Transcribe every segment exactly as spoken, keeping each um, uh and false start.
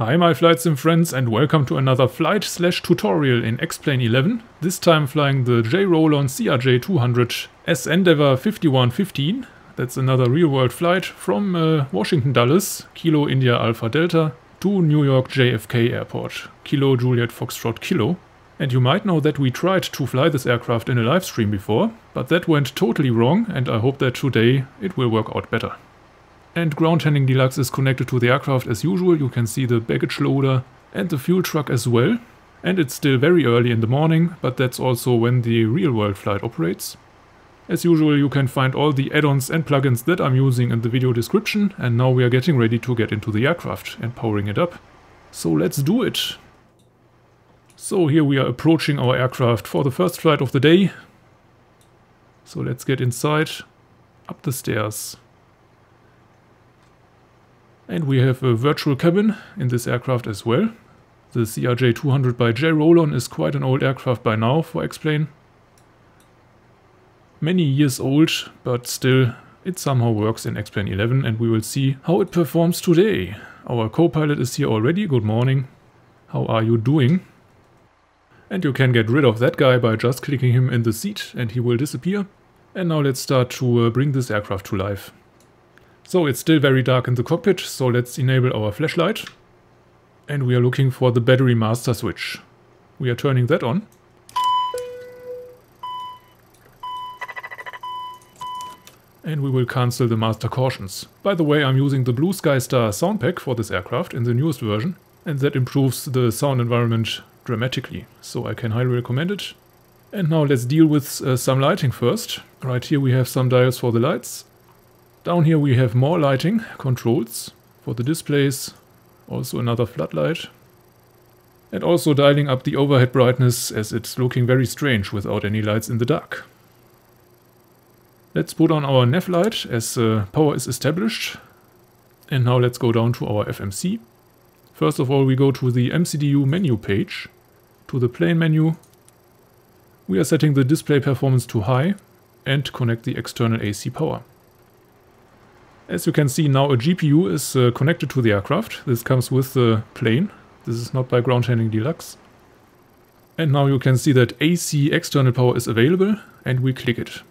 Hi my flight sim friends and welcome to another flight slash tutorial in X-Plane eleven, this time flying the J-Rollon C R J two hundred S Endeavour fifty-one fifteen. That's another real-world flight from uh, Washington Dulles, Kilo India Alpha Delta, to New York J F K Airport, Kilo Juliet Foxtrot Kilo. And you might know that we tried to fly this aircraft in a live stream before, but that went totally wrong and I hope that today it will work out better. And Ground Handling Deluxe is connected to the aircraft as usual. You can see the baggage loader and the fuel truck as well. And it's still very early in the morning, but that's also when the real-world flight operates. As usual, you can find all the add-ons and plugins that I'm using in the video description, and now we are getting ready to get into the aircraft and powering it up. So let's do it! So here we are approaching our aircraft for the first flight of the day. So let's get inside, up the stairs. And we have a virtual cabin in this aircraft as well. The C R J two hundred by J-Rollon is quite an old aircraft by now for X-Plane. Many years old, but still it somehow works in X-Plane eleven and we will see how it performs today. Our co-pilot is here already. Good morning. How are you doing? And you can get rid of that guy by just clicking him in the seat and he will disappear. And now let's start to uh, bring this aircraft to life. So it's still very dark in the cockpit, so let's enable our flashlight. And we are looking for the battery master switch. We are turning that on. And we will cancel the master cautions. By the way, I'm using the Blue Sky Star sound pack for this aircraft in the newest version. And that improves the sound environment dramatically, so I can highly recommend it. And now let's deal with uh, some lighting first. Right here we have some dials for the lights. Down here we have more lighting controls for the displays, also another floodlight. And also dialing up the overhead brightness as it's looking very strange without any lights in the dark. Let's put on our nav light as uh, power is established. And now let's go down to our F M C. First of all we go to the M C D U menu page, to the plane menu. We are setting the display performance to high and connect the external A C power. As you can see now a G P U is uh, connected to the aircraft. This comes with the plane. This is not by Ground Handling Deluxe. And now you can see that A C external power is available and we click it.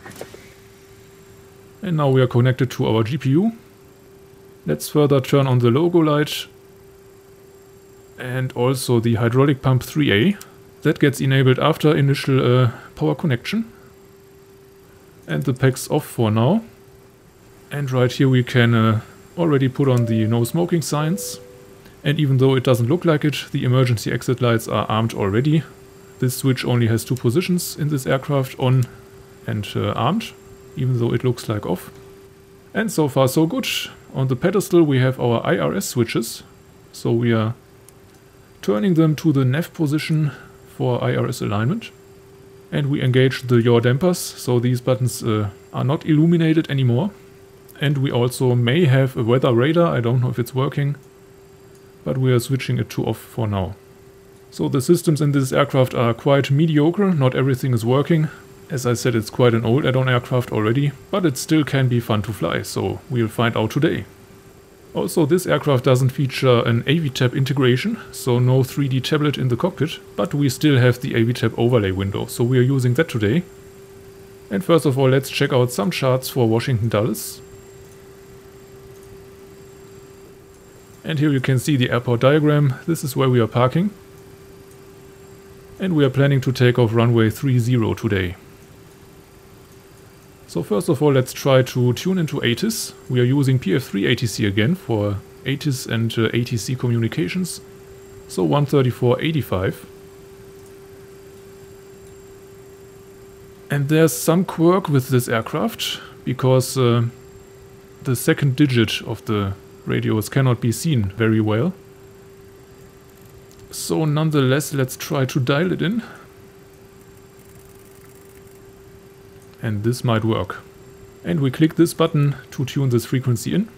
And now we are connected to our G P U. Let's further turn on the logo light and also the hydraulic pump three A. That gets enabled after initial uh, power connection. And the pack's off for now. And right here we can uh, already put on the no smoking signs. And even though it doesn't look like it, the emergency exit lights are armed already. This switch only has two positions in this aircraft, on and uh, armed, even though it looks like off. And so far so good. On the pedestal we have our I R S switches. So we are turning them to the nav position for I R S alignment. And we engage the yaw dampers, so these buttons uh, are not illuminated anymore. And we also may have a weather radar, I don't know if it's working, but we are switching it to off for now. So the systems in this aircraft are quite mediocre, not everything is working. As I said, it's quite an old add-on aircraft already, but it still can be fun to fly, so we'll find out today. Also, this aircraft doesn't feature an A V TAP integration, so no three D tablet in the cockpit, but we still have the A V TAP overlay window, so we are using that today. And first of all, let's check out some charts for Washington Dulles. And here you can see the airport diagram. This is where we are parking. And we are planning to take off runway three zero today. So first of all, let's try to tune into ATIS. We are using P F three A T C again for ATIS and uh, A T C communications. So one thirty-four eighty-five. And there's some quirk with this aircraft, because uh, the second digit of the radios cannot be seen very well. So nonetheless, let's try to dial it in. And this might work. And we click this button to tune this frequency in.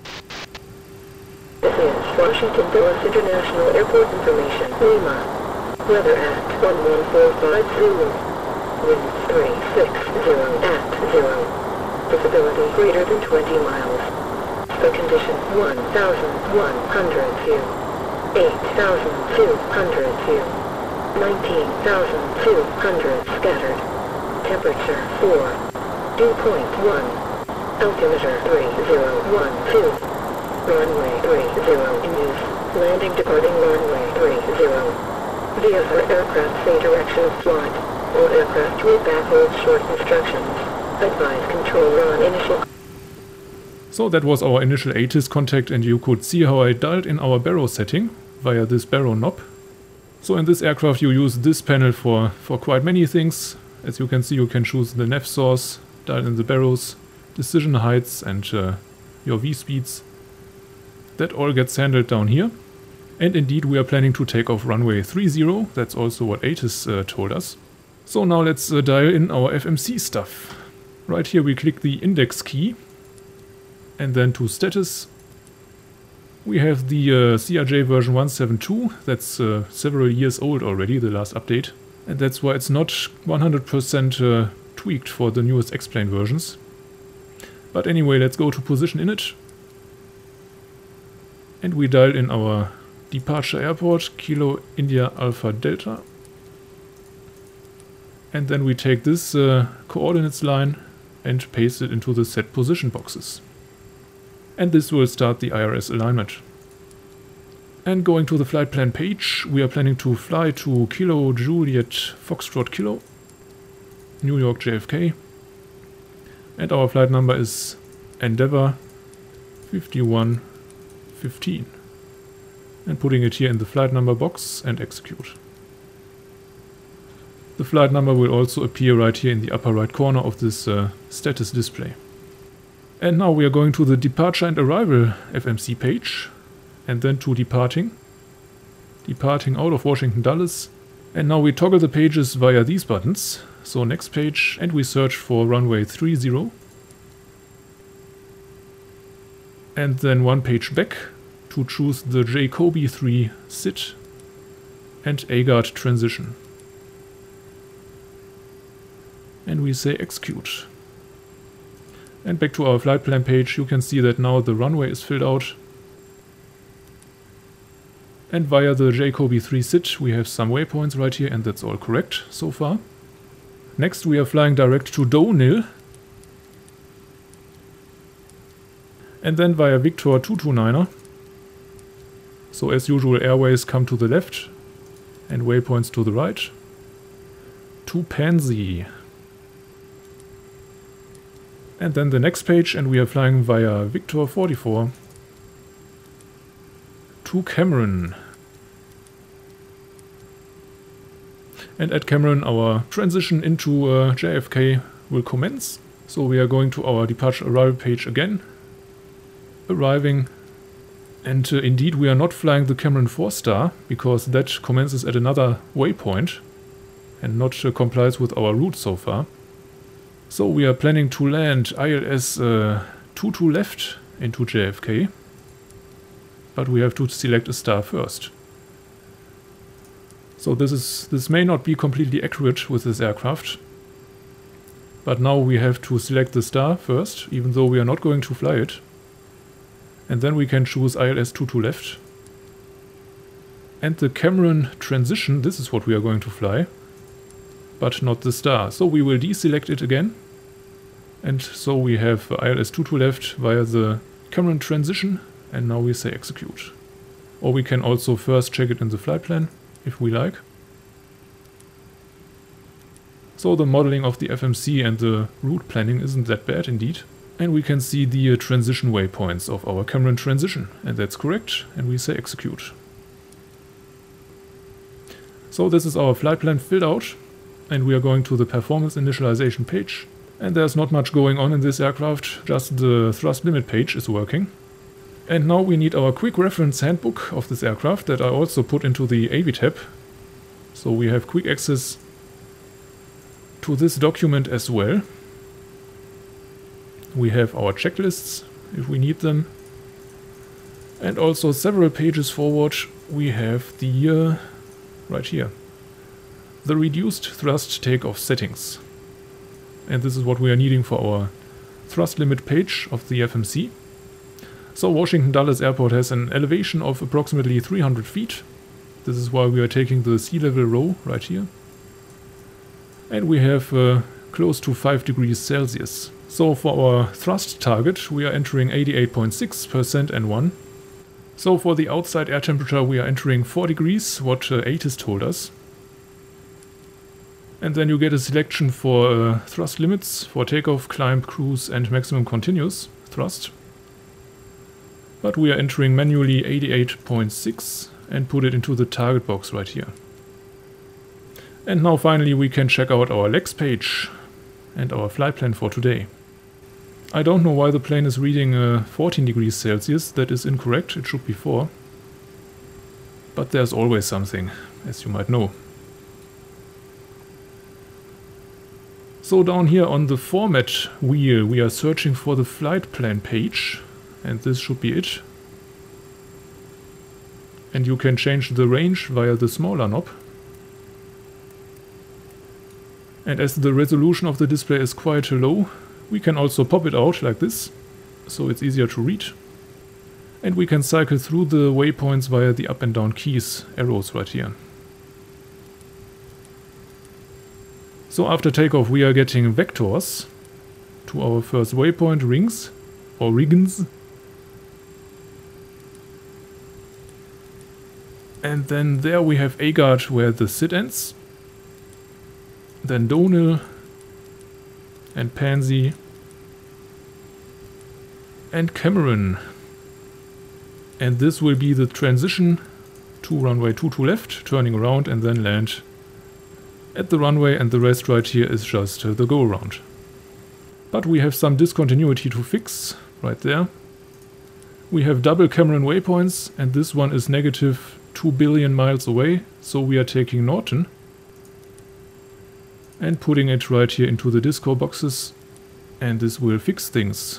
This is Washington Dulles International Airport information. Lima. Weather at one one four five zero. Wind three six zero at zero. Visibility greater than twenty miles. The condition one thousand one hundred two. eight thousand two hundred view. nineteen thousand two hundred scattered. Temperature four. Dew point one. Altimeter three zero one two. Runway three zero in use. Landing departing runway three zero. Via for aircraft say direction flight. All aircraft will back hold short instructions. Advise controller on initial. So that was our initial ATIS contact, and you could see how I dialed in our baro setting via this baro knob. So in this aircraft you use this panel for, for quite many things. As you can see, you can choose the nav source, dial in the baros, decision heights and uh, your V-speeds. That all gets handled down here. And indeed we are planning to take off runway three zero, that's also what ATIS uh, told us. So now let's uh, dial in our F M C stuff. Right here we click the index key and then to status. We have the uh, C R J version one seventy-two, that's uh, several years old already, the last update. And that's why it's not one hundred percent uh, tweaked for the newest X-Plane versions. But anyway, let's go to position init. And we dial in our departure airport, Kilo India Alpha Delta. And then we take this uh, coordinates line and paste it into the set position boxes. And this will start the I R S alignment. And going to the flight plan page, we are planning to fly to Kilo Juliet Foxtrot Kilo, New York J F K. And our flight number is Endeavour fifty-one fifteen. And putting it here in the flight number box and execute. The flight number will also appear right here in the upper right corner of this uh, status display. And now we are going to the departure and arrival F M C page, and then to departing. Departing out of Washington Dulles. And now we toggle the pages via these buttons. So next page, and we search for runway three zero. And then one page back to choose the Jacobi three S I T and A G U A R D transition. And we say execute. And back to our flight plan page, you can see that now the runway is filled out. And via the Jacobi three S I T we have some waypoints right here, and that's all correct so far. Next we are flying direct to Doe-Nil. And then via Victor two two niner. So as usual, airways come to the left and waypoints to the right. To Pansy. And then the next page, and we are flying via Victor forty-four to Cameron. And at Cameron our transition into uh, J F K will commence. So we are going to our departure arrival page again. Arriving. And uh, indeed we are not flying the Cameron four star, because that commences at another waypoint and not uh, complies with our route so far. So we are planning to land I L S uh, two two left into J F K, but we have to select a star first. So this is this may not be completely accurate with this aircraft, but now we have to select the star first, even though we are not going to fly it. And then we can choose I L S two two left. And the Cameron transition, this is what we are going to fly, but not the star. So we will deselect it again. And so we have I L S two two left via the Cameron transition, and now we say execute. Or we can also first check it in the flight plan, if we like. So the modeling of the F M C and the route planning isn't that bad indeed. And we can see the uh, transition waypoints of our Cameron transition, and that's correct, and we say execute. So this is our flight plan filled out, and we are going to the performance initialization page. And there's not much going on in this aircraft, just the thrust limit page is working. And now we need our quick reference handbook of this aircraft that I also put into the A V tab. So we have quick access to this document as well. We have our checklists, if we need them. And also several pages forward, we have the, uh, right here, the reduced thrust takeoff settings. And this is what we are needing for our thrust limit page of the F M C. So Washington Dulles Airport has an elevation of approximately three hundred feet. This is why we are taking the sea level row right here. And we have uh, close to five degrees Celsius. So for our thrust target we are entering eighty-eight point six percent N one. So for the outside air temperature we are entering four degrees, what uh, ATIS told us. And then you get a selection for uh, thrust limits for takeoff, climb, cruise and maximum continuous thrust. But we are entering manually eighty-eight point six and put it into the target box right here. And now finally we can check out our legs page and our flight plan for today. I don't know why the plane is reading uh, fourteen degrees Celsius, that is incorrect, it should be four. But there's always something, as you might know. So down here on the format wheel we are searching for the flight plan page, and this should be it. And you can change the range via the smaller knob. And as the resolution of the display is quite low, we can also pop it out like this, so it's easier to read. And we can cycle through the waypoints via the up and down keys, arrows right here. So after takeoff we are getting vectors to our first waypoint, rings, or riggins. And then there we have Agard where the S I D ends. Then Donil and Pansy and Cameron. And this will be the transition to runway two two left, turning around and then land at the runway, and the rest right here is just uh, the go around. But we have some discontinuity to fix right there. We have double Cameron waypoints and this one is negative two billion miles away, so we are taking Norton and putting it right here into the disco boxes, and this will fix things.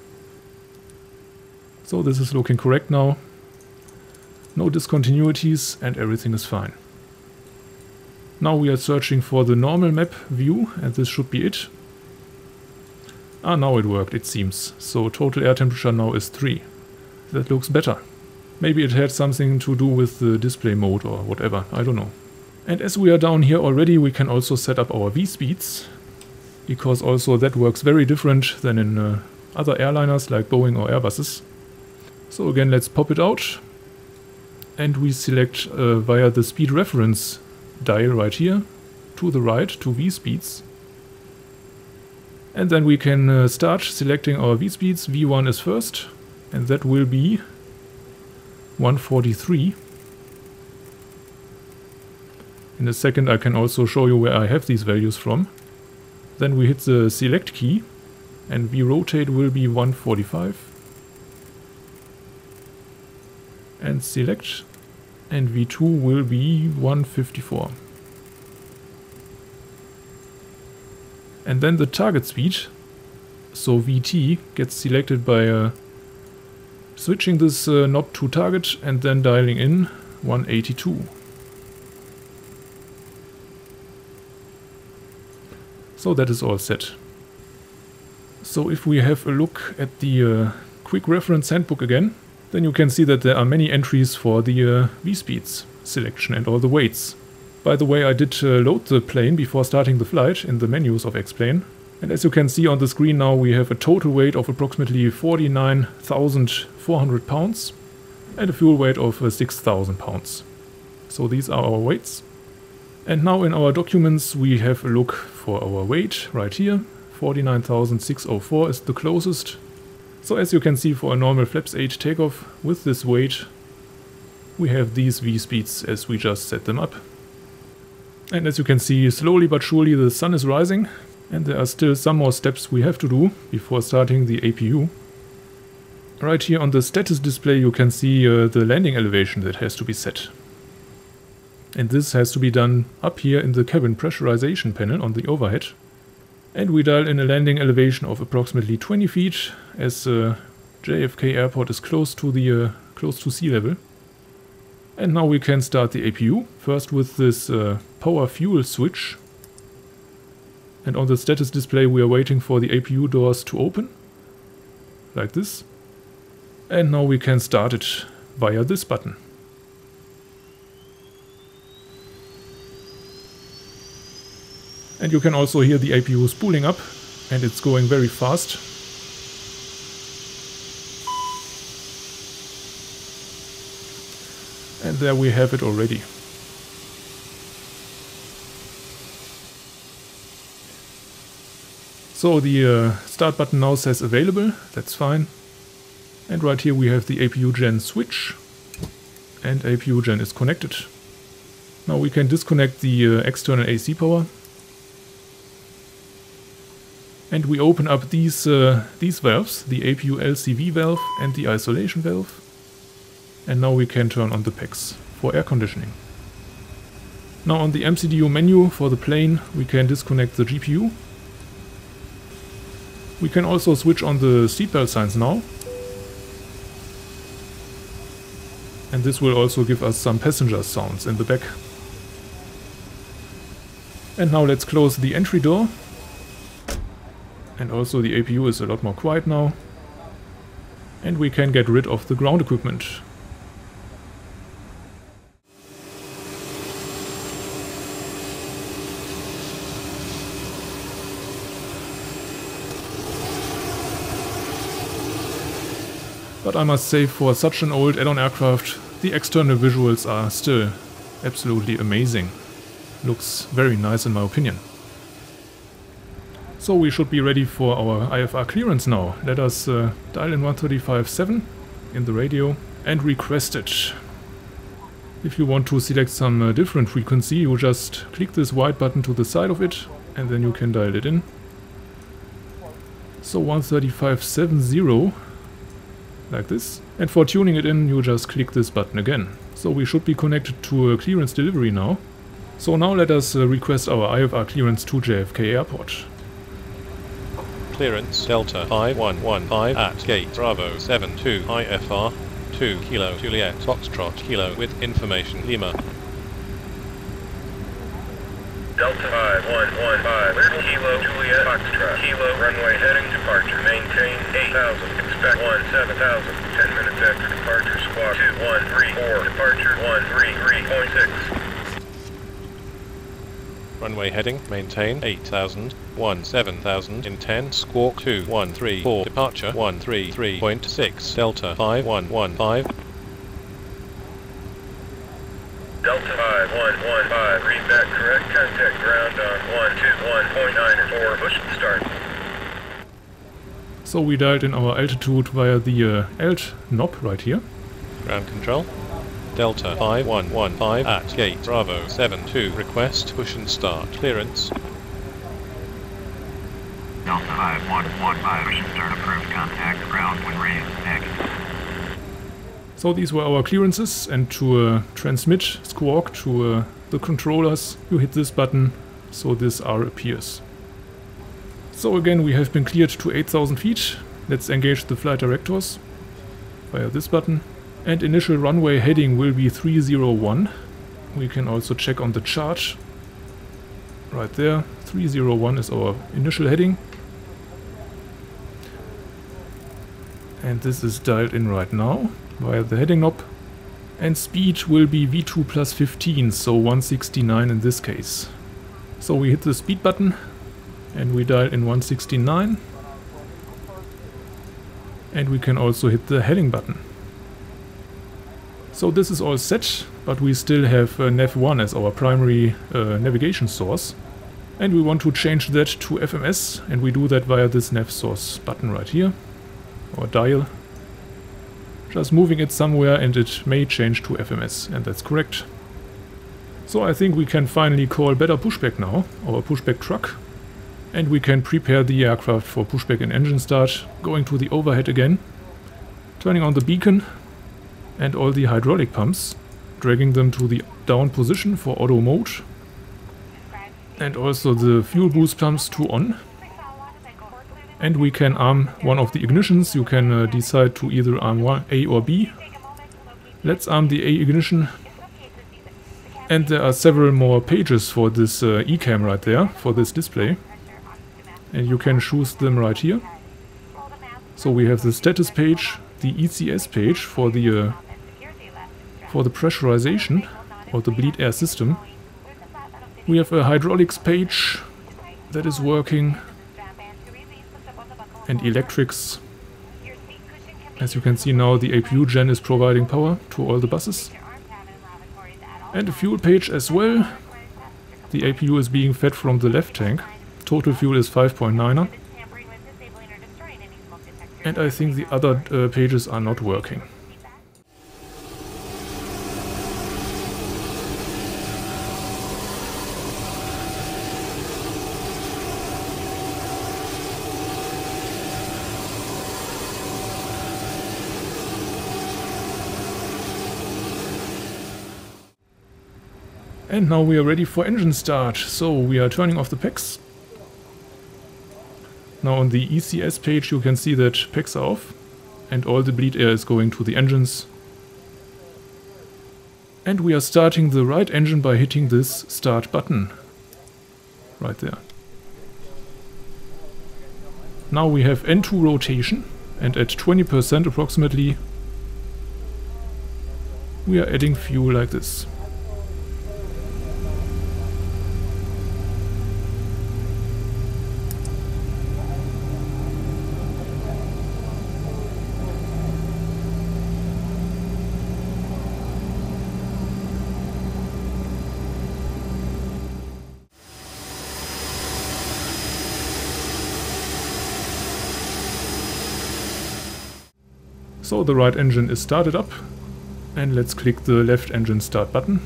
So this is looking correct now. No discontinuities and everything is fine. Now we are searching for the normal map view and this should be it. Ah, now it worked, it seems. So total air temperature now is three. That looks better. Maybe it had something to do with the display mode or whatever, I don't know. And as we are down here already, we can also set up our V-speeds, because also that works very different than in uh, other airliners like Boeing or Airbuses. So again, let's pop it out and we select uh, via the speed reference dial right here to the right to V-speeds. And then we can uh, start selecting our V-speeds. V one is first and that will be one forty-three. In a second I can also show you where I have these values from. Then we hit the select key and V rotate will be one forty-five. And select, and V two will be one fifty-four. And then the target speed, so V T, gets selected by uh, switching this uh, knob to target and then dialing in one eighty-two. So that is all set. So if we have a look at the uh, quick reference handbook again, then you can see that there are many entries for the uh, V-speeds selection and all the weights. By the way, I did uh, load the plane before starting the flight in the menus of X-Plane. And as you can see on the screen now, we have a total weight of approximately forty-nine thousand four hundred pounds and a fuel weight of uh, six thousand pounds. So these are our weights. And now in our documents we have a look for our weight right here. forty-nine thousand six hundred four is the closest. So as you can see, for a normal flaps eight takeoff with this weight, we have these V-speeds as we just set them up. And as you can see, slowly but surely the sun is rising, and there are still some more steps we have to do before starting the A P U. Right here on the status display you can see uh, the landing elevation that has to be set. And this has to be done up here in the cabin pressurization panel on the overhead. And we dial in a landing elevation of approximately twenty feet, as uh, J F K Airport is close to the uh, close to sea level. And now we can start the A P U, first with this uh, power fuel switch. And on the status display we are waiting for the A P U doors to open, like this. And now we can start it via this button. And you can also hear the A P U spooling up, and it's going very fast. And there we have it already. So the uh, start button now says available, that's fine. And right here we have the A P U Gen switch, and A P U Gen is connected. Now we can disconnect the uh, external A C power. And we open up these, uh, these valves, the A P U L C V valve and the isolation valve. And now we can turn on the P A Cs for air conditioning. Now on the M C D U menu for the plane we can disconnect the G P U. We can also switch on the seatbelt signs now. And this will also give us some passenger sounds in the back. And now let's close the entry door. And also the A P U is a lot more quiet now. And we can get rid of the ground equipment. But I must say, for such an old add-on aircraft, the external visuals are still absolutely amazing. Looks very nice in my opinion. So we should be ready for our I F R clearance now. Let us uh, dial in one thirty-five point seven in the radio and request it. If you want to select some uh, different frequency, you just click this white button to the side of it and then you can dial it in. So one thirty-five point seven zero, like this. And for tuning it in, you just click this button again. So we should be connected to a clearance delivery now. So now let us uh, request our I F R clearance to J F K Airport. Clearance Delta five one one five at gate Bravo seven two I F R two Kilo Juliet Foxtrot Kilo with information Lima. Delta five one one five Kilo Juliet Foxtrot Kilo runway heading departure maintain eight thousand expect one seven thousand ten minutes after departure squawk two one three four departure one three three point six. Runway heading, maintain eight thousand, one seven thousand in ten, squawk two one three four, departure one three three point six, Delta five one one five. Delta five one one five, read back correct, contact ground on one two one point nine or four, push start. So we dialed in our altitude via the uh, alt knob right here. Ground control. Delta five one one five at gate Bravo seven two, request push and start clearance. Delta five one one five, push and start approved, contact ground when ready, negative. So these were our clearances, and to uh, transmit Squawk to uh, the controllers, you hit this button, so this R appears. So again, we have been cleared to eight thousand feet. Let's engage the flight directors via this button. And initial runway heading will be three zero one. We can also check on the chart. Right there, three zero one is our initial heading. And this is dialed in right now via the heading knob. And speed will be V two plus fifteen, so one sixty-nine in this case. So we hit the speed button and we dial in one sixty-nine. And we can also hit the heading button. So this is all set, but we still have uh, nav one as our primary uh, navigation source. And we want to change that to F M S, and we do that via this nav source button right here, or dial. Just moving it somewhere and it may change to F M S, and that's correct. So I think we can finally call better pushback now, our pushback truck. And we can prepare the aircraft for pushback and engine start, going to the overhead again, turning on the beacon and all the hydraulic pumps, dragging them to the down position for auto mode, and also the fuel boost pumps to on. And we can arm one of the ignitions. You can uh, decide to either arm one, A or B. Let's arm the A ignition. And there are several more pages for this uh, E CAM right there, for this display. And you can choose them right here. So we have the status page, the E C S page for the uh, for the pressurization or the bleed air system. We have a hydraulics page that is working, and electrics. As you can see now, the A P U gen is providing power to all the buses. And a fuel page as well. The A P U is being fed from the left tank. Total fuel is five point niner. And I think the other uh, pages are not working. And now we are ready for engine start, so we are turning off the P E Cs. Now on the E C S page you can see that P E Cs are off, and all the bleed air is going to the engines. And we are starting the right engine by hitting this start button, right there. Now we have N two rotation, and at twenty percent approximately we are adding fuel like this. So the right engine is started up, and let's click the left engine start button.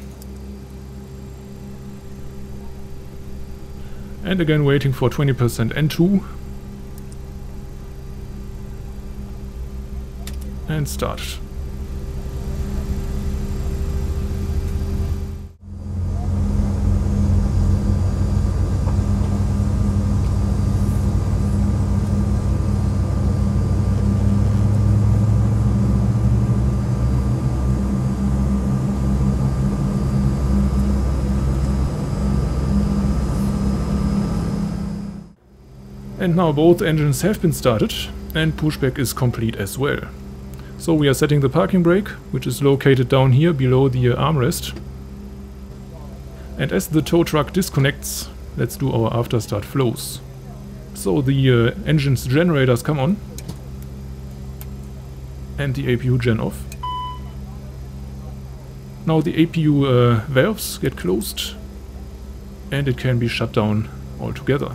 And again waiting for twenty percent N two. And start. And now both engines have been started, and pushback is complete as well. So we are setting the parking brake, which is located down here below the uh, armrest. And as the tow truck disconnects, let's do our after start flows. So the uh, engine's generators come on, and the A P U gen off. Now the A P U uh, valves get closed, and it can be shut down altogether.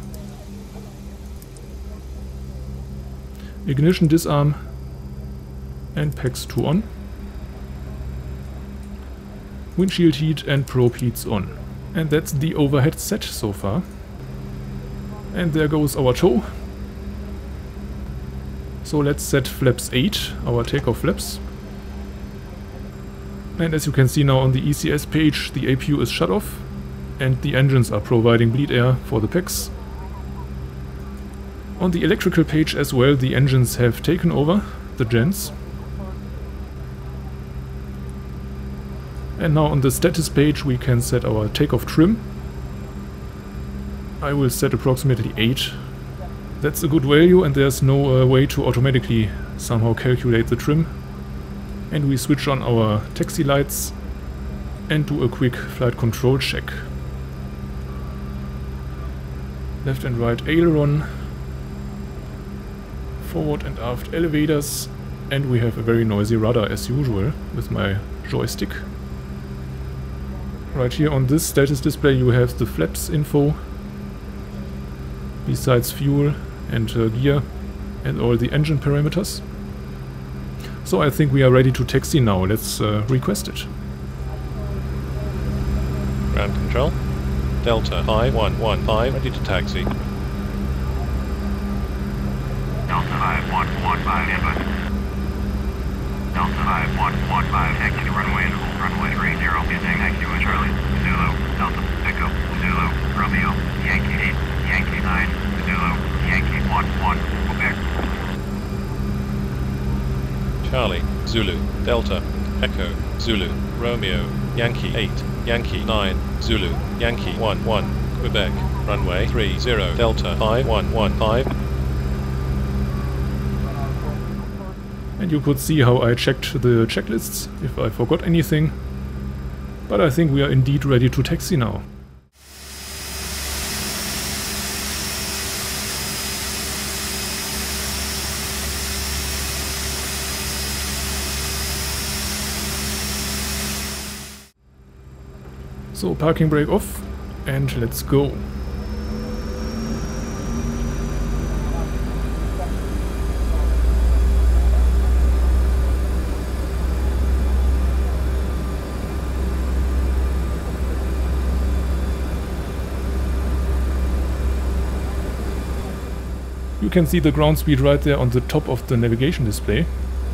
Ignition disarm, and P E Cs two on. Windshield heat and probe heats on. And that's the overhead set so far. And there goes our tow. So let's set flaps eight, our takeoff flaps. And as you can see now on the E C S page, the A P U is shut off, and the engines are providing bleed air for the P E Cs. On the electrical page as well, the engines have taken over, the gens. And now on the status page we can set our takeoff trim. I will set approximately eight. That's a good value, and there's no uh, way to automatically somehow calculate the trim. And we switch on our taxi lights and do a quick flight control check. Left and right aileron. Forward and aft elevators, and we have a very noisy rudder as usual with my joystick. Right here on this status display you have the flaps info, besides fuel and uh, gear and all the engine parameters. So I think we are ready to taxi now. Let's uh, request it. Ground control. Delta five one one five, ready to taxi. Delta five one one five input. Delta five one one five, exit runway, runway three zero, using taxi with Charlie, Zulu, Delta, Echo, Zulu, Romeo, Yankee eight, Yankee nine, Zulu, Yankee one one, Quebec. Charlie, Zulu, Delta, Echo, Zulu, Romeo, Yankee eight, Yankee nine, Zulu, Yankee one one, Quebec, runway three zero, Delta five one one five. And you could see how I checked the checklists, if I forgot anything. But I think we are indeed ready to taxi now. So parking brake off and let's go. You can see the ground speed right there on the top of the navigation display.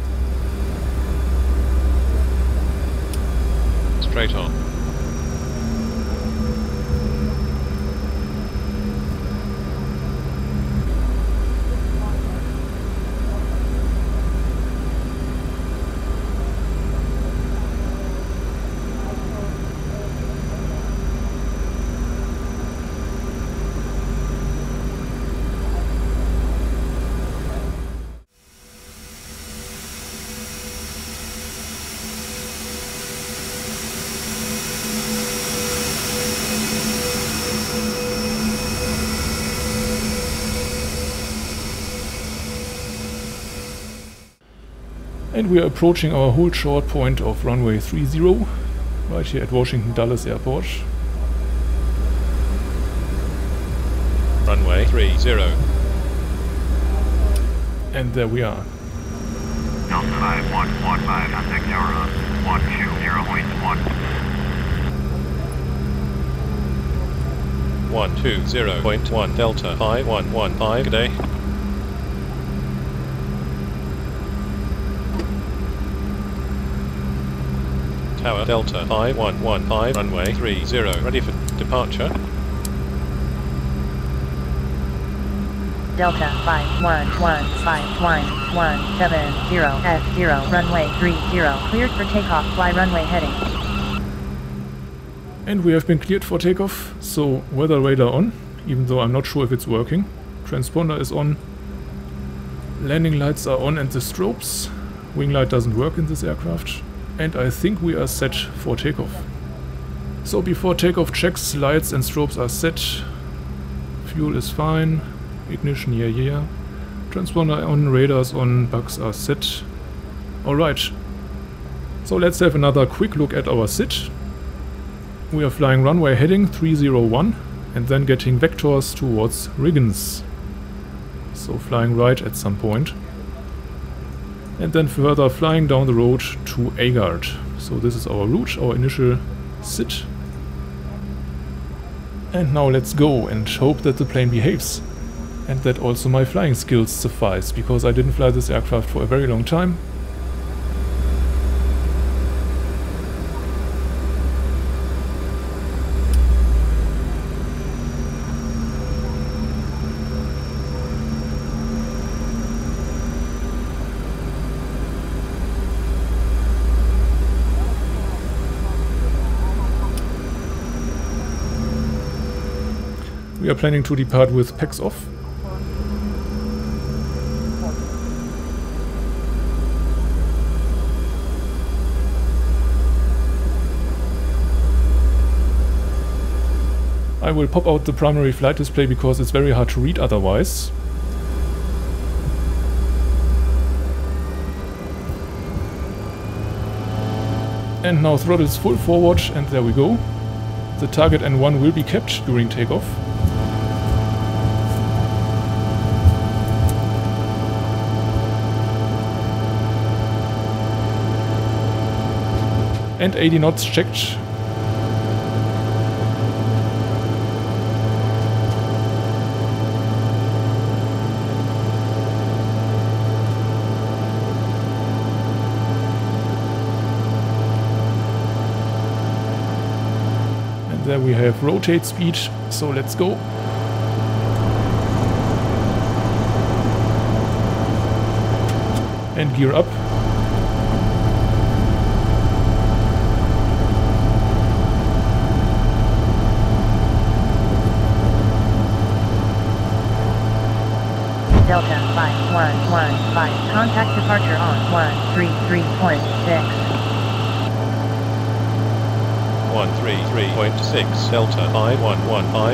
Straight on. And we are approaching our hold short point of runway three zero, right here at Washington Dulles Airport. Runway three zero. And there we are. Delta five one one five, contact tower on one two zero point one. one two zero point one Delta five one one five, good day. Tower Delta five one one five, runway three zero, ready for departure. Delta five one one five one one seven zero F zero, runway three zero, cleared for takeoff, fly runway heading. And we have been cleared for takeoff, so weather radar on, even though I'm not sure if it's working. Transponder is on, landing lights are on and the strobes. Wing light doesn't work in this aircraft. And I think we are set for takeoff. So before takeoff checks, lights and strobes are set. Fuel is fine. Ignition, yeah, yeah. Transponder on, radars on, bugs are set. Alright. So let's have another quick look at our S I T. We are flying runway heading three zero one and then getting vectors towards Riggins. So flying right at some point. And then further flying down the road to Agard. So this is our route, our initial S I T. And now let's go and hope that the plane behaves. And that also my flying skills suffice, because I didn't fly this aircraft for a very long time. We are planning to depart with P E Cs off. I will pop out the primary flight display because it's very hard to read otherwise. And now throttles full forward, and there we go. The target N one will be kept during takeoff. And eighty knots checked. And there we have rotate speed, so let's go. And gear up. Delta five one one five. Contact departure on one three three point six. one three three point six Delta five one one five.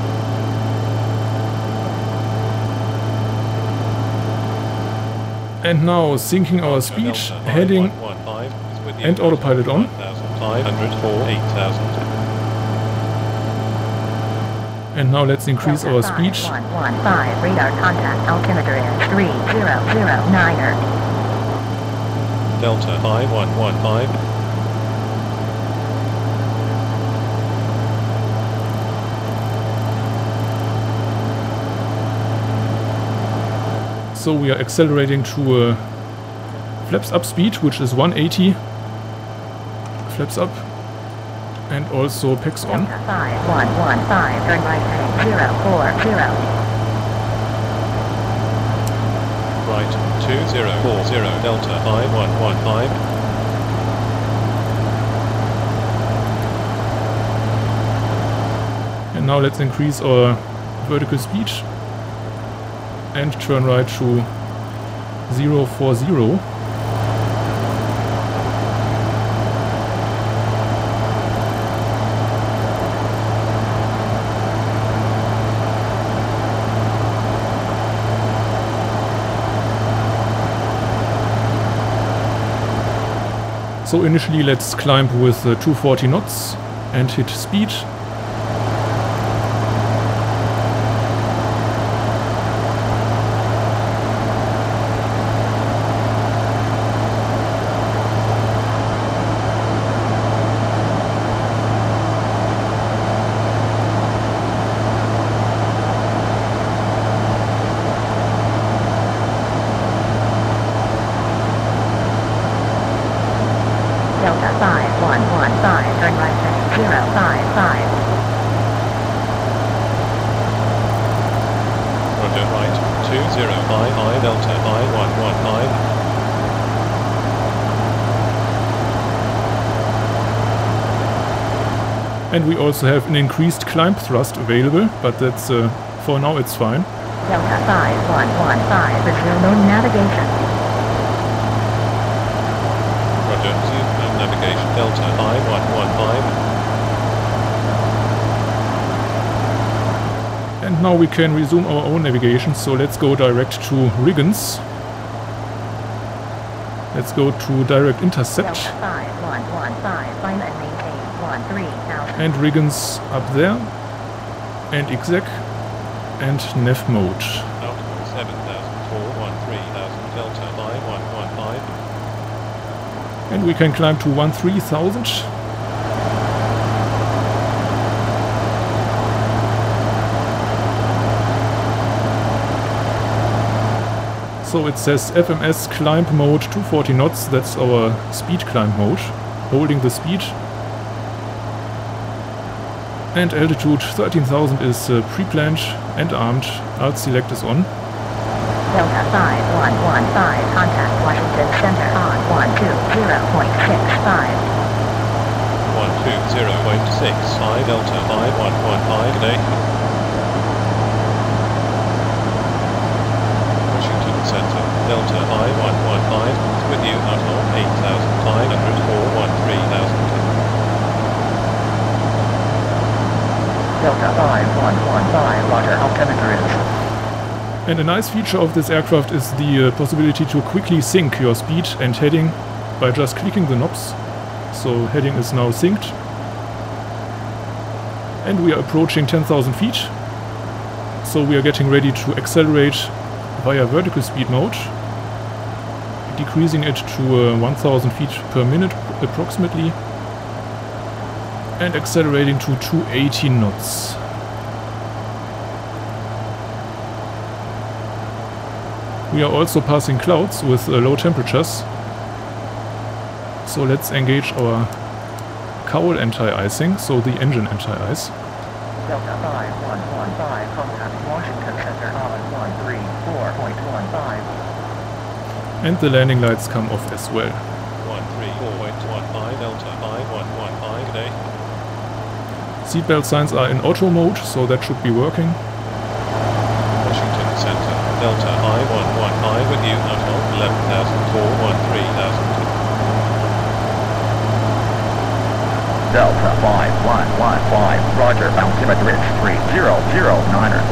And now syncing our speed, heading and autopilot on. five hundred for eight thousand. And now let's increase our speed. one one five radar contact altimeter is three zero zero niner. Delta five one one five. So we are accelerating to uh, flaps up speed, which is one eighty. Flaps up. And also pegs on. Delta five one one five, turn right heading zero four zero. Right, two zero four zero Delta five one one five. And now let's increase our vertical speed and turn right to zero four zero. So initially let's climb with uh, two forty knots and hit speed. Delta five one one five, turn right heading zero five five. Roger, right, two zero five five Delta five one one five. And we also have an increased climb thrust available, but that's uh, for now it's fine. Delta five one one five, resume on navigation. Roger, resume navigation Delta five one one five. And now we can resume our own navigation, so let's go direct to Riggins. Let's go to direct intercept. Delta five one one five, find and maintain one three thousand. And Riggins up there. And exec. And nav mode. Altimeter seven thousand four one three thousand Delta five one one five. And we can climb to one three thousand. So it says F M S climb mode two forty knots, that's our speed climb mode, holding the speed. And altitude thirteen thousand is uh, pre-planned and armed, alt select is on. Delta five one one five, contact Washington Center on one two zero point six five. one two zero point six five Delta five one one five today. Washington Center, Delta five one one five, is with you out of eight thousand five hundred for one three thousand. Delta five one one five, roger, altimeter is. And a nice feature of this aircraft is the uh, possibility to quickly sync your speed and heading by just clicking the knobs. So heading is now synced. And we are approaching ten thousand feet. So we are getting ready to accelerate via vertical speed mode, decreasing it to uh, one thousand feet per minute approximately, and accelerating to two eighty knots. We are also passing clouds with uh, low temperatures, so let's engage our cowl anti-icing, so the engine anti-ice. Delta five one one five, contact Washington Center on one three four point one five. And the landing lights come off as well. one three four point one five Delta five one one five today. Seatbelt signs are in auto mode, so that should be working. Washington Center, Delta five with you out of eleven thousand four one three thousand. Delta five one one five, roger, altimeter is three zero zero niner.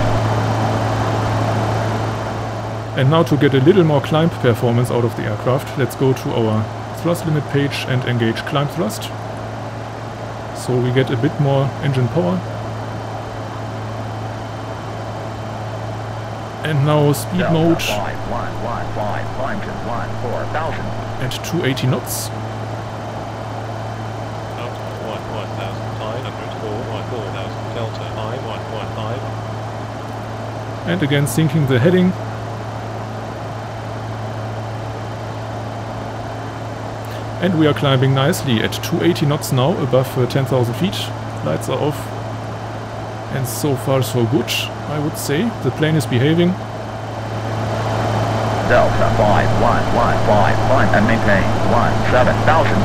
And now to get a little more climb performance out of the aircraft, let's go to our thrust limit page and engage climb thrust. So we get a bit more engine power. And now speed Delta mode five one one five, climb to one four thousand. at two eighty knots. Out one one thousand five hundred four one four thousand Delta five one one five. And again syncing the heading. And we are climbing nicely at two eighty knots now, above uh, ten thousand feet. Lights are off. And so far so good, I would say. The plane is behaving. Delta five one one five, climb and maintain one seven thousand.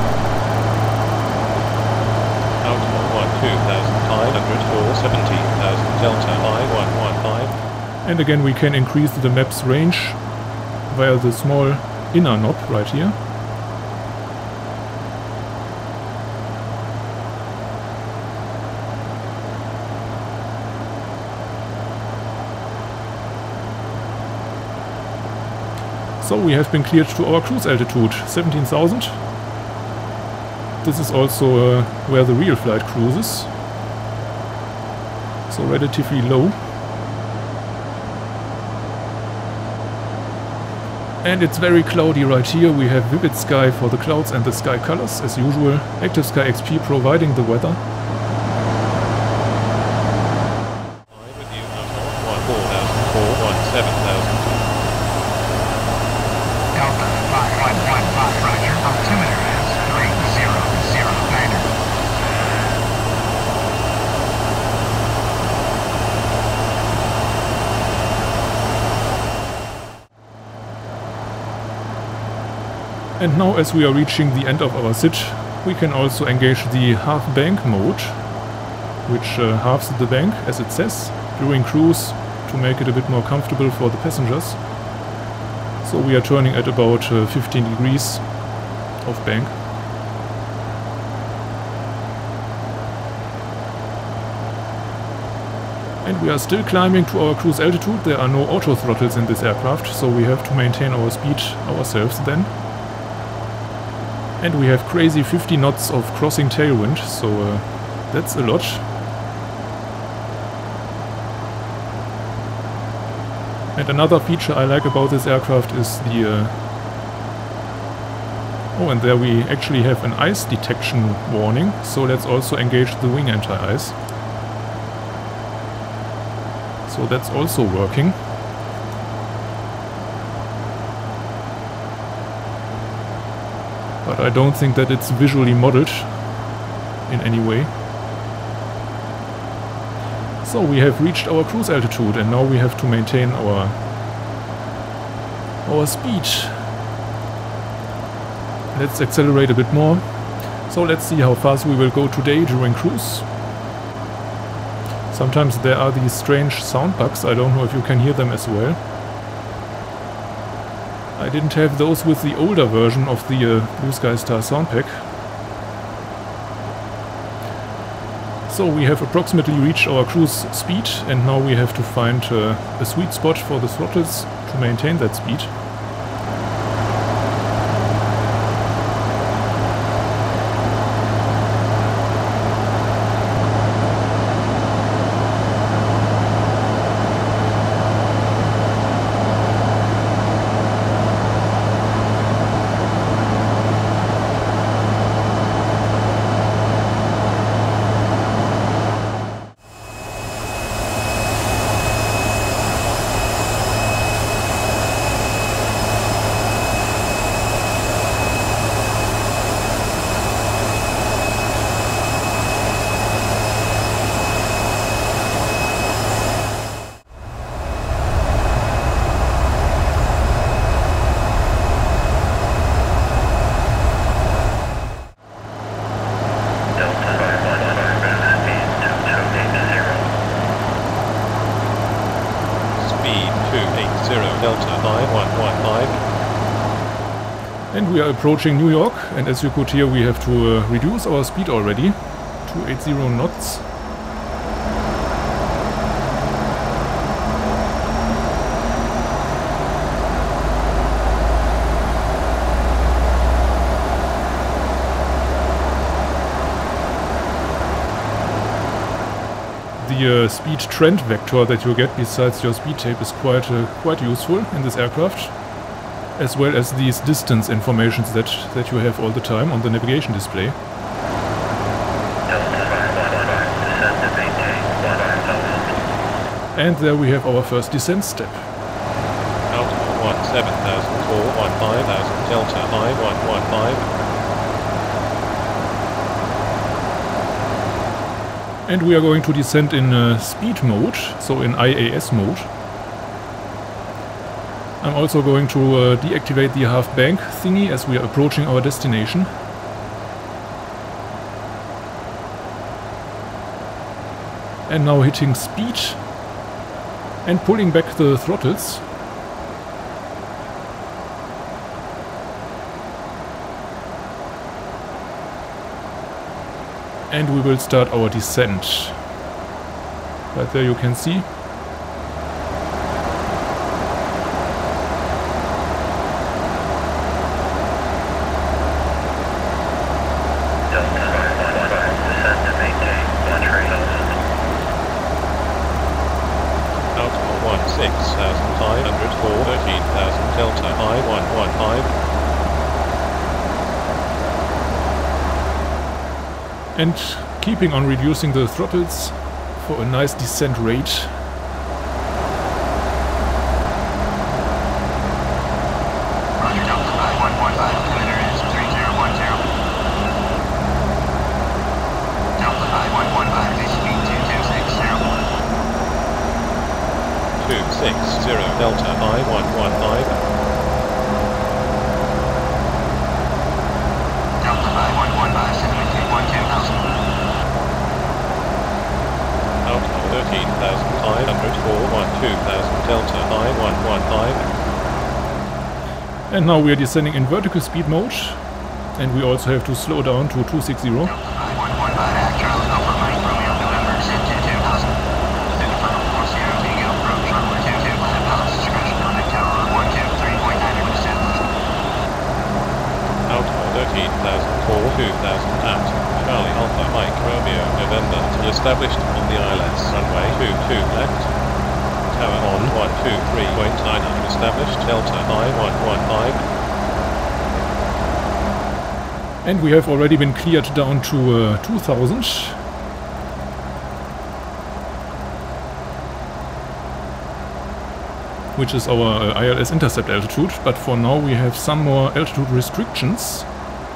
Out one two thousand five hundred four seventeen thousand Delta five one one five. And again we can increase the map's range via the small inner knob right here. So we have been cleared to our cruise altitude, seventeen thousand. This is also uh, where the real flight cruises. So relatively low. And it's very cloudy right here. We have vivid sky for the clouds and the sky colors as usual. Active Sky X P providing the weather. Five with you out of one four thousand four one seven thousand. Delta five one one five, roger, altimeter is three zero zero niner. And now as we are reaching the end of our sit, we can also engage the half bank mode, which uh, halves the bank, as it says, during cruise to make it a bit more comfortable for the passengers. So we are turning at about uh, fifteen degrees of bank. And we are still climbing to our cruise altitude. There are no auto throttles in this aircraft, so we have to maintain our speed ourselves then. And we have crazy fifty knots of crossing tailwind, so uh, that's a lot. And another feature I like about this aircraft is the... Uh oh, and there we actually have an ice detection warning, so let's also engage the wing anti-ice. So that's also working. But I don't think that it's visually modeled in any way. So we have reached our cruise altitude and now we have to maintain our our speed. Let's accelerate a bit more. So let's see how fast we will go today during cruise. Sometimes there are these strange sound bugs, I don't know if you can hear them as well. I didn't have those with the older version of the uh, Blue Sky Star sound pack. So we have approximately reached our cruise speed and now we have to find uh, a sweet spot for the throttles to maintain that speed. And we are approaching New York, and as you could hear, we have to uh, reduce our speed already. two eighty knots. The uh, speed trend vector that you get besides your speed tape is quite uh, quite useful in this aircraft, as well as these distance informations that, that you have all the time on the navigation display. And there we have our first descent step. Altimeter one seven thousand, four one five thousand, Delta I one one five. And we are going to descend in uh, speed mode, so in I A S mode. I'm also going to uh, deactivate the half bank thingy as we are approaching our destination. And now hitting speed and pulling back the throttles. And we will start our descent. Right there you can see. And keeping on reducing the throttles for a nice descent rate. Roger, Delta five one one five, altimeter is three zero one zero. Delta five one one five, base speed two two six zero. two six zero, Delta I one one five. Delta five one one five, seven two one two thousand. Altimeter thirteen thousand five hundred, four one two thousand, Delta I one one five. And now we are descending in vertical speed mode, and we also have to slow down to two sixty. Delta five one one five, act Charlie Alpha Mike Romeo November, descend to two thousand. Descend for four zero Tango, approach runway two two five, balance discretion on the tower, one two three point nine percent. Altimeter thirteen thousand, four two thousand at Charlie Alpha Mike Romeo November until established on the I L S runway two two left. Tower on one two three point nine established, Delta I one one five. And we have already been cleared down to uh, two thousand. Which is our uh, I L S intercept altitude, but for now we have some more altitude restrictions.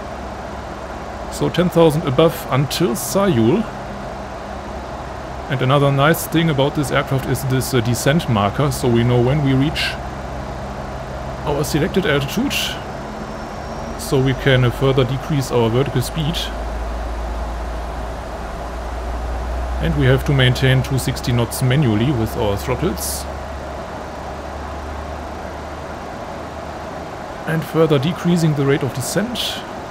So ten thousand above until Seoul. And another nice thing about this aircraft is this uh, descent marker, so we know when we reach our selected altitude. So we can uh, further decrease our vertical speed. And we have to maintain two sixty knots manually with our throttles. And further decreasing the rate of descent,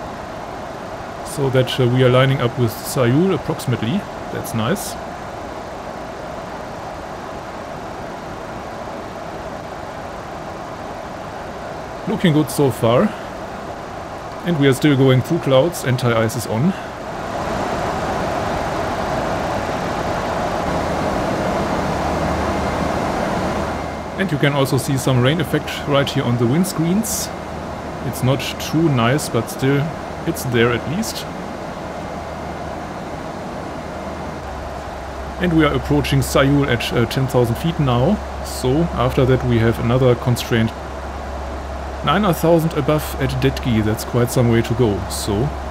so that uh, we are lining up with Seoul approximately. That's nice. Looking good so far. And we are still going through clouds, anti-ice is on. And you can also see some rain effect right here on the windscreens. It's not too nice, but still it's there at least. And we are approaching Seoul at uh, ten thousand feet now. So after that we have another constraint nine thousand above at Detki. That's quite some way to go. So,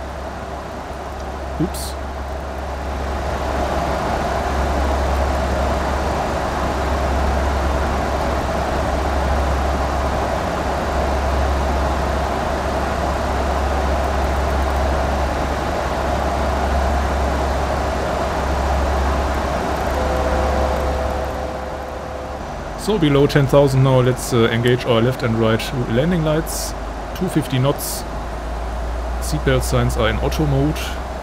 oops. So below ten thousand now, let's uh, engage our left and right landing lights two fifty knots. Seatbelt signs are in auto mode.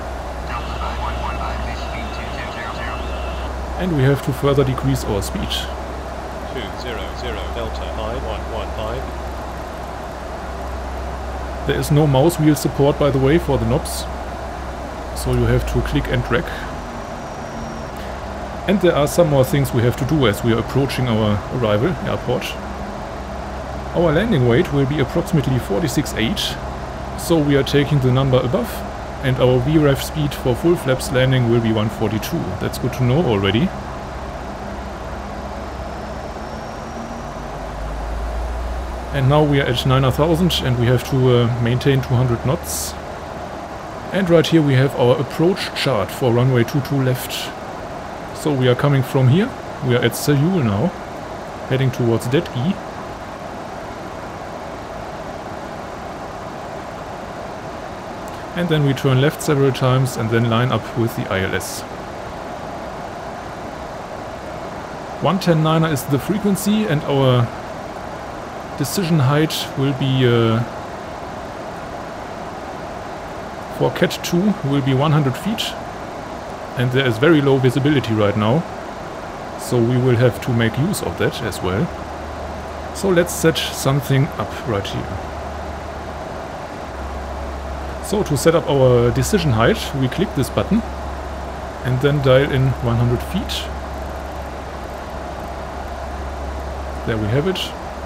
And we have to further decrease our speed. two zero zero Delta high one one five. There is no mouse wheel support, by the way, for the knobs. So you have to click and drag. And there are some more things we have to do as we are approaching our arrival airport. Our landing weight will be approximately forty-six point eight. So we are taking the number above, and our V REF speed for full flaps landing will be one forty-two. That's good to know already. And now we are at nine thousand and we have to uh, maintain two hundred knots. And right here we have our approach chart for runway two two left. So we are coming from here. We are at Seoul now, heading towards Daetgi. And then we turn left several times and then line up with the I L S. one ten niner is the frequency, and our decision height will be uh, for Cat two will be one hundred feet, and there is very low visibility right now, so we will have to make use of that as well. So let's set something up right here. So to set up our decision height, we click this button and then dial in one hundred feet. There we have it.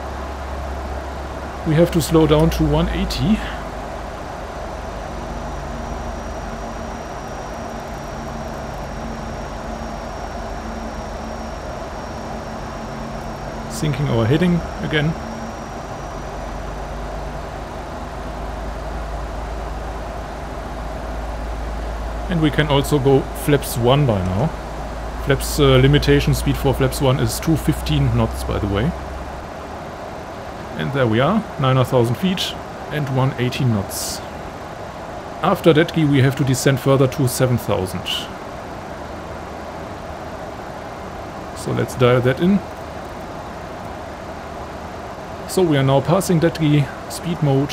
We have to slow down to one eighty. Syncing our heading again. And we can also go flaps one by now. Flaps uh, limitation speed for flaps one is two fifteen knots, by the way. And there we are, nine thousand feet and one eighty knots. After Daetgi we have to descend further to seven thousand. So let's dial that in. So we are now passing Daetgi, speed mode.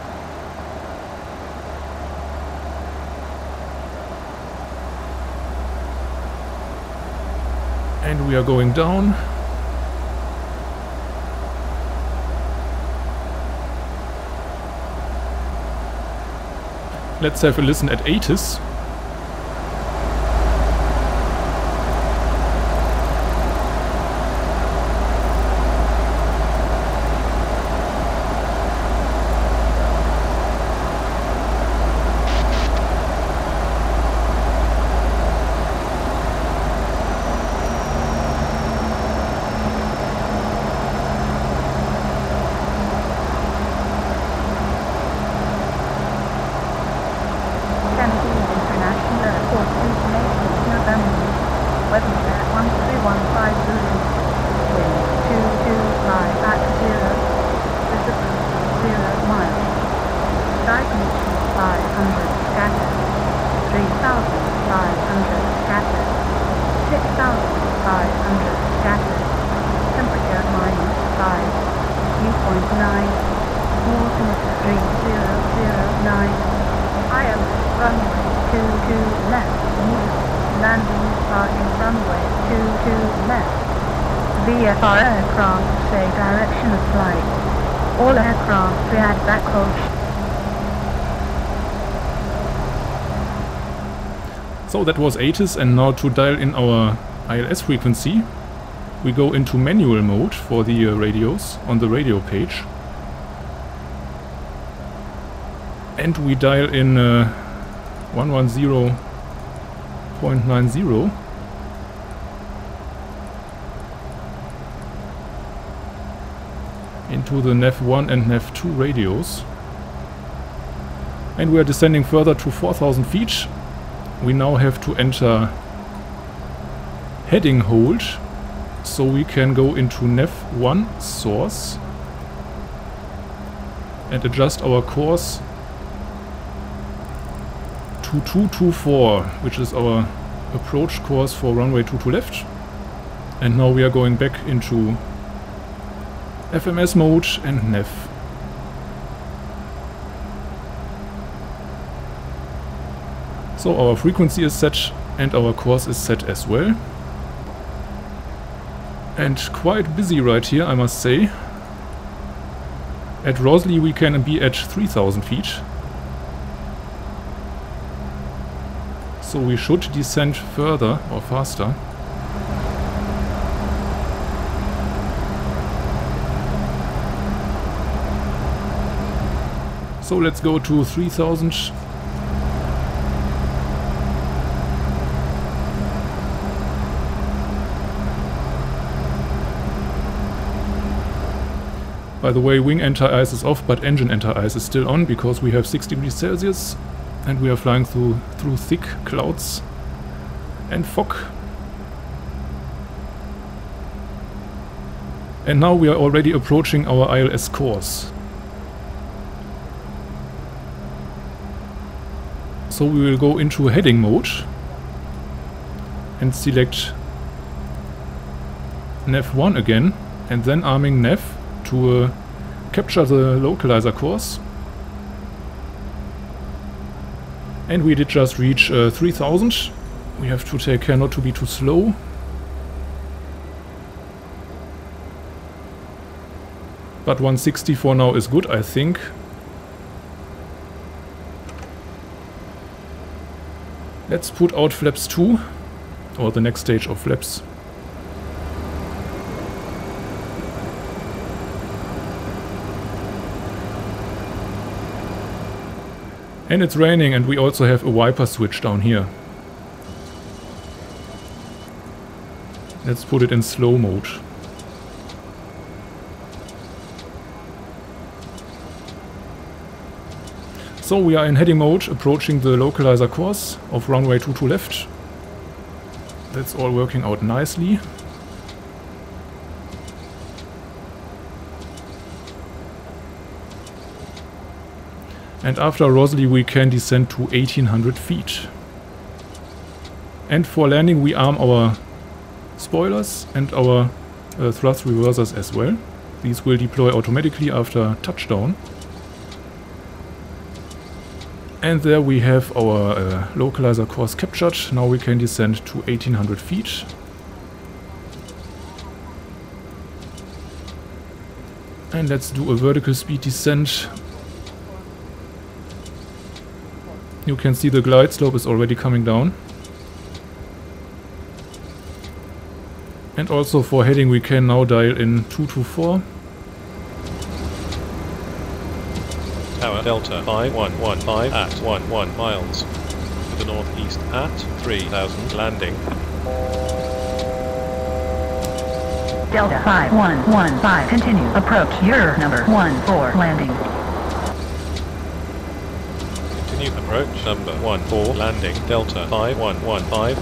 And we are going down. Let's have a listen at ATIS. V F R aircraft say direction of flight. All aircraft react backwards. So that was ATIS, and now to dial in our I L S frequency, we go into manual mode for the uh, radios on the radio page. And we dial in uh, one ten point nine zero. Into the N A V one and N A V two radios. And we are descending further to four thousand feet. We now have to enter heading hold, so we can go into N A V one source and adjust our course to two two four, which is our approach course for runway two two left. And now we are going back into F M S mode and N A V. So our frequency is set and our course is set as well. And quite busy right here, I must say. At Rosley we can be at three thousand feet. So we should descend further or faster. So let's go to three thousand. By the way, wing anti-ice is off, but engine anti-ice is still on because we have six degrees Celsius and we are flying through through thick clouds and fog. And now we are already approaching our I L S course. So we will go into heading mode and select nav one again and then arming nav to uh, capture the localizer course. And we did just reach uh, three thousand. We have to take care not to be too slow. But one sixty for now is good, I think. Let's put out flaps two, or the next stage of flaps. And it's raining and we also have a wiper switch down here. Let's put it in slow mode. So we are in heading mode, approaching the localizer course of runway two two left. That's all working out nicely. And after Rosley we can descend to eighteen hundred feet. And for landing we arm our spoilers and our uh, thrust reversers as well. These will deploy automatically after touchdown. And there we have our uh, localizer course captured. Now we can descend to eighteen hundred feet. And let's do a vertical speed descent. You can see the glide slope is already coming down. And also for heading we can now dial in two two four. Tower Delta five one one five at one one miles. To the northeast at three thousand landing. Delta five one one five, continue. Approach your number one four landing. Continue approach number one four landing. Delta five one one five.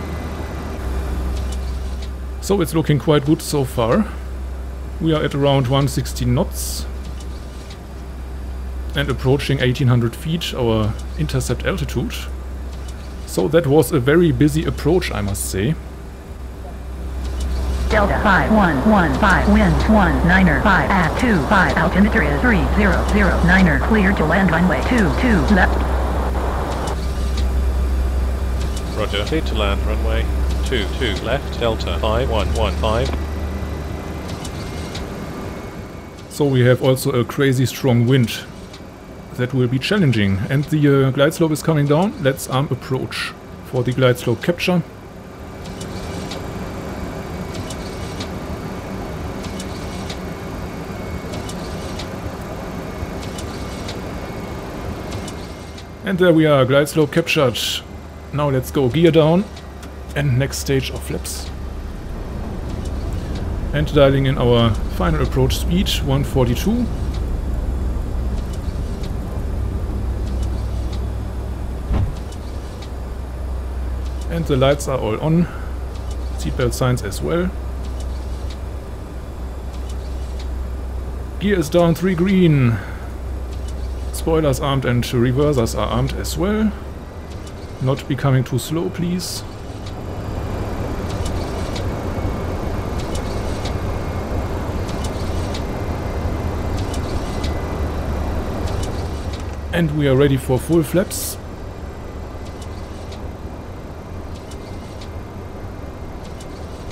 So it's looking quite good so far. We are at around one sixty knots. And approaching eighteen hundred feet, our intercept altitude. So that was a very busy approach, I must say. Delta five one one five, winds one niner five at two five, altimeter is three zero zero, niner clear to land runway two two left. Roger, clear to land runway two two left, Delta five one one five. So we have also a crazy strong wind. That will be challenging. And the uh, glide slope is coming down. Let's arm approach for the glide slope capture. And there we are, glide slope captured. Now let's go gear down and next stage of flaps. And dialing in our final approach speed, one forty-two. And the lights are all on, seatbelt signs as well. Gear is down, three green. Spoilers armed and reversers are armed as well. Not becoming too slow, please. And we are ready for full flaps.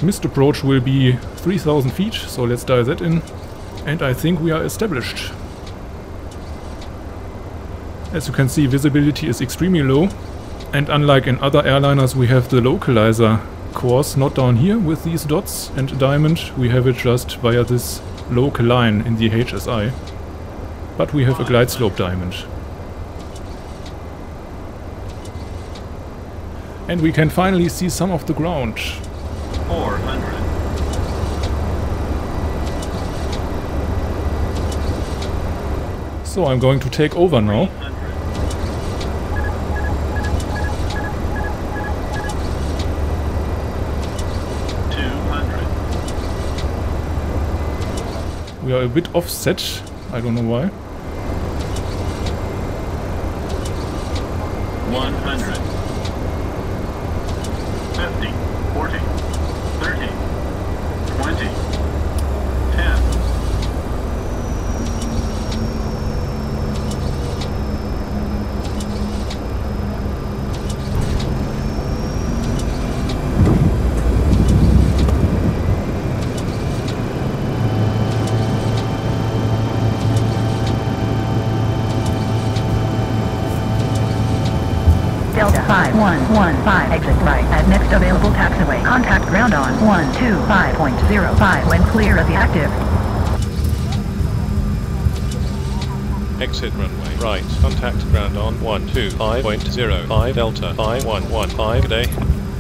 missed approach will be three thousand feet, so let's dial that in. And I think we are established. As you can see, visibility is extremely low, and unlike in other airliners, we have the localizer course not down here with these dots and a diamond. We have it just via this local line in the H S I, but we have a glide slope diamond. And we can finally see some of the ground. four hundred. So I'm going to take over now. We are a bit offset, I don't know why. one hundred. fifty. forty. thirty. twenty. ten. Delta five one one five, exit right at next available taxiway. Contact ground on one two five point zero five when clear of the active. Exit runway right. Contact ground on one two five point zero five Delta five one one five. Good day.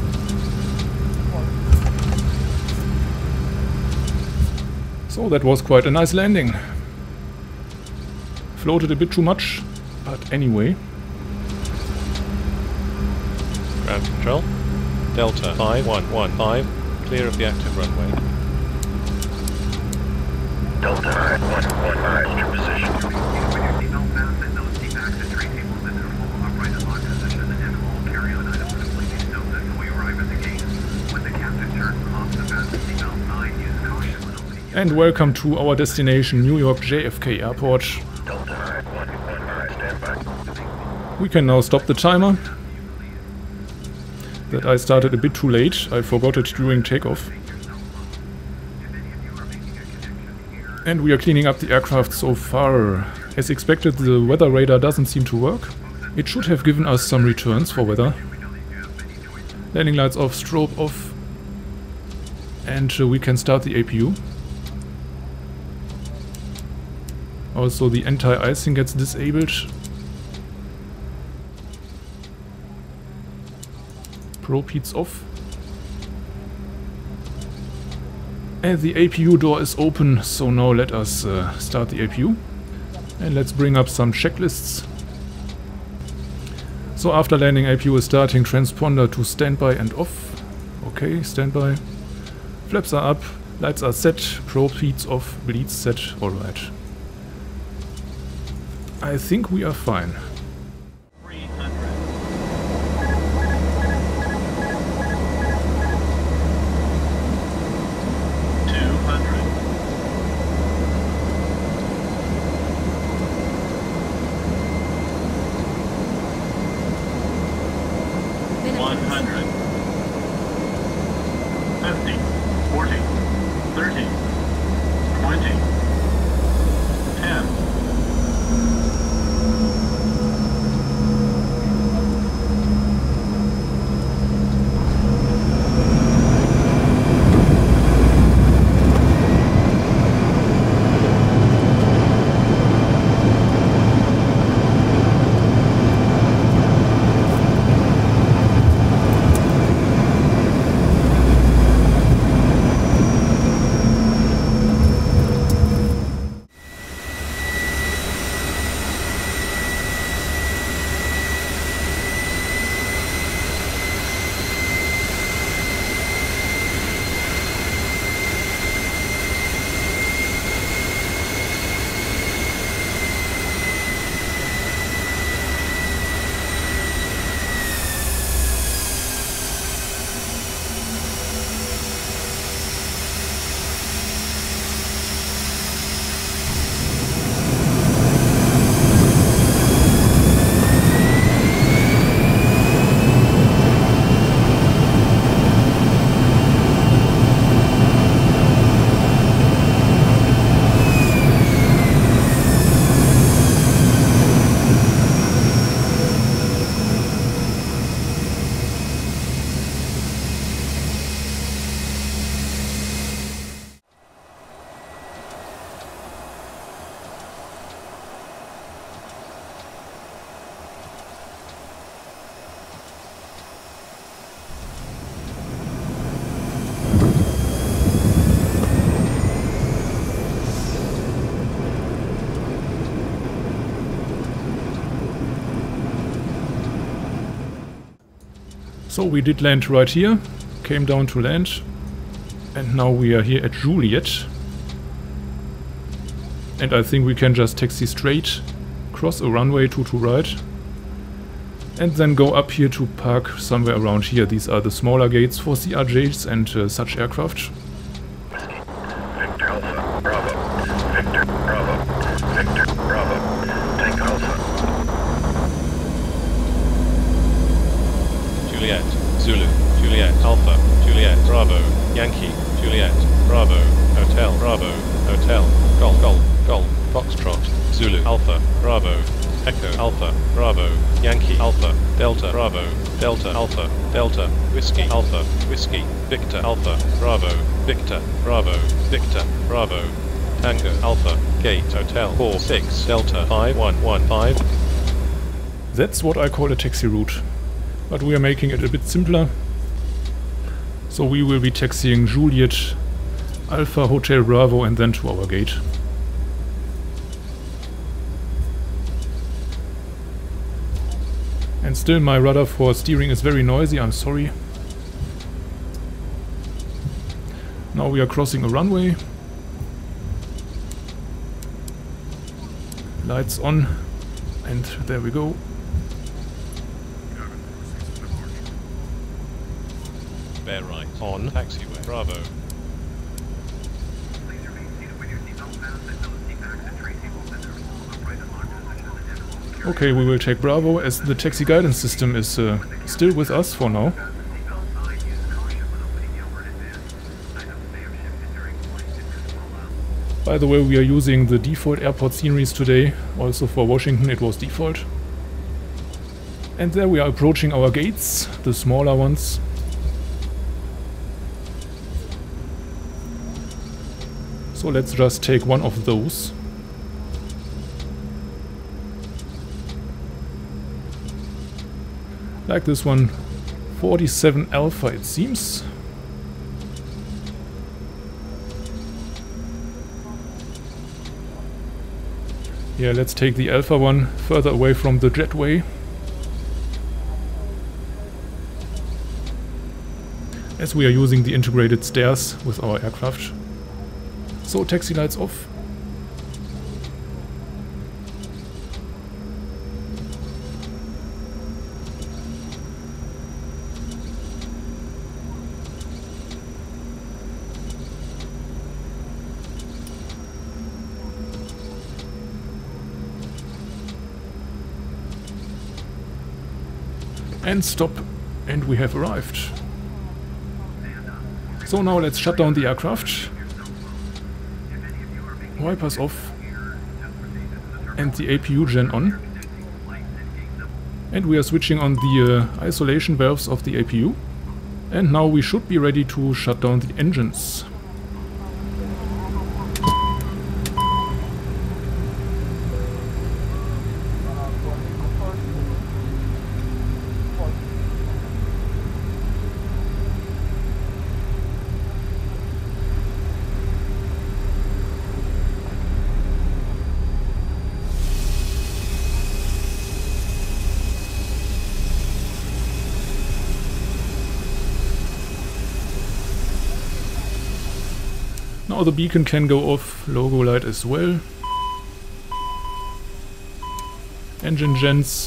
So that was quite a nice landing. Floated a bit too much, but anyway. Ground control. Delta five one one five. Clear of the active runway. Delta five one one five, your position. And welcome to our destination, New York J F K Airport. Delta five one one five, stand by. We can now stop the timer. That I started a bit too late. I forgot it during takeoff. And we are cleaning up the aircraft so far. As expected, the weather radar doesn't seem to work. It should have given us some returns for weather. Landing lights off, strobe off. And uh, we can start the A P U. Also the anti-icing gets disabled. Probe heats off. And the A P U door is open, so now let us uh, start the A P U. And let's bring up some checklists. So after landing, A P U is starting, transponder to standby and off. Okay, standby. Flaps are up, lights are set, probe heats off, bleeds set, alright. I think we are fine. So we did land right here, came down to land, and now we are here at Juliet. And I think we can just taxi straight, cross a runway two to right, and then go up here to park somewhere around here. These are the smaller gates for C R Js and uh, such aircraft. Victor Alpha, Bravo. Victor, Bravo. Victor, Bravo. Take Alpha. Juliet, Zulu, Juliet, Alpha, Juliet, Bravo, Yankee, Juliet, Bravo, Hotel, Bravo, Hotel, Golf, Golf, Golf, Foxtrot, Zulu, Alpha, Bravo, Echo, Alpha, Bravo, Yankee, Alpha, Delta, Bravo, Delta, Alpha, Delta, Whiskey, Alpha, Whiskey, Victor, Alpha, Bravo, Victor, Bravo, Victor, Bravo, Tango, Alpha, Gate, Hotel, four six, Delta, five one one five. That's what I call a taxi route. But we are making it a bit simpler. So we will be taxiing Juliet, Alpha, Hotel Bravo, and then to our gate. And still my rudder for steering is very noisy, I'm sorry. Now we are crossing a runway. Lights on, and there we go. Bear right on taxiway, Bravo. Okay, we will take Bravo as the taxi guidance system is uh, still with us for now. By the way, we are using the default airport sceneries today. Also for Washington it was default. And there we are approaching our gates, the smaller ones. So let's just take one of those. Like this one, forty-seven Alpha it seems. Yeah, let's take the Alpha one further away from the jetway. As we are using the integrated stairs with our aircraft. So taxi lights off. And stop, and we have arrived. So now let's shut down the aircraft. Wipers off. And the A P U gen on. And we are switching on the uh, isolation valves of the A P U. And now we should be ready to shut down the engines. Now the beacon can go off, logo light as well. Engine gens.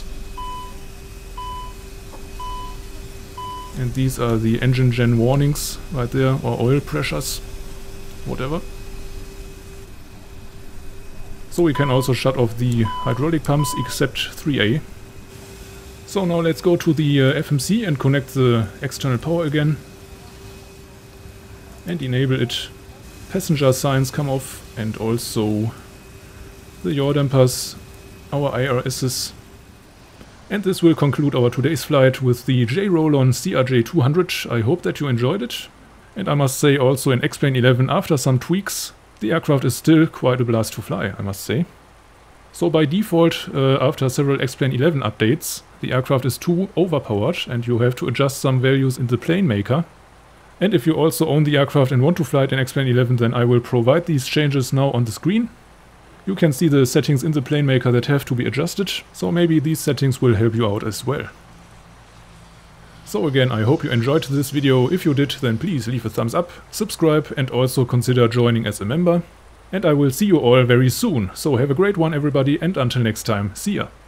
And these are the engine gen warnings right there, or oil pressures, whatever. So we can also shut off the hydraulic pumps except three A. So now let's go to the uh, F M C and connect the external power again. And enable it. Passenger signs come off, and also the yaw dampers, our I R Ss. And this will conclude our today's flight with the J-Roll-On C R J two hundred. I hope that you enjoyed it. And I must say also in X-Plane eleven, after some tweaks, the aircraft is still quite a blast to fly, I must say. So by default, uh, after several X-Plane eleven updates, the aircraft is too overpowered and you have to adjust some values in the plane maker. And if you also own the aircraft and want to fly it in X-Plane eleven, then I will provide these changes now on the screen. You can see the settings in the plane maker that have to be adjusted, so maybe these settings will help you out as well. So again, I hope you enjoyed this video. If you did, then please leave a thumbs up, subscribe, and also consider joining as a member. And I will see you all very soon. So have a great one everybody, and until next time, see ya!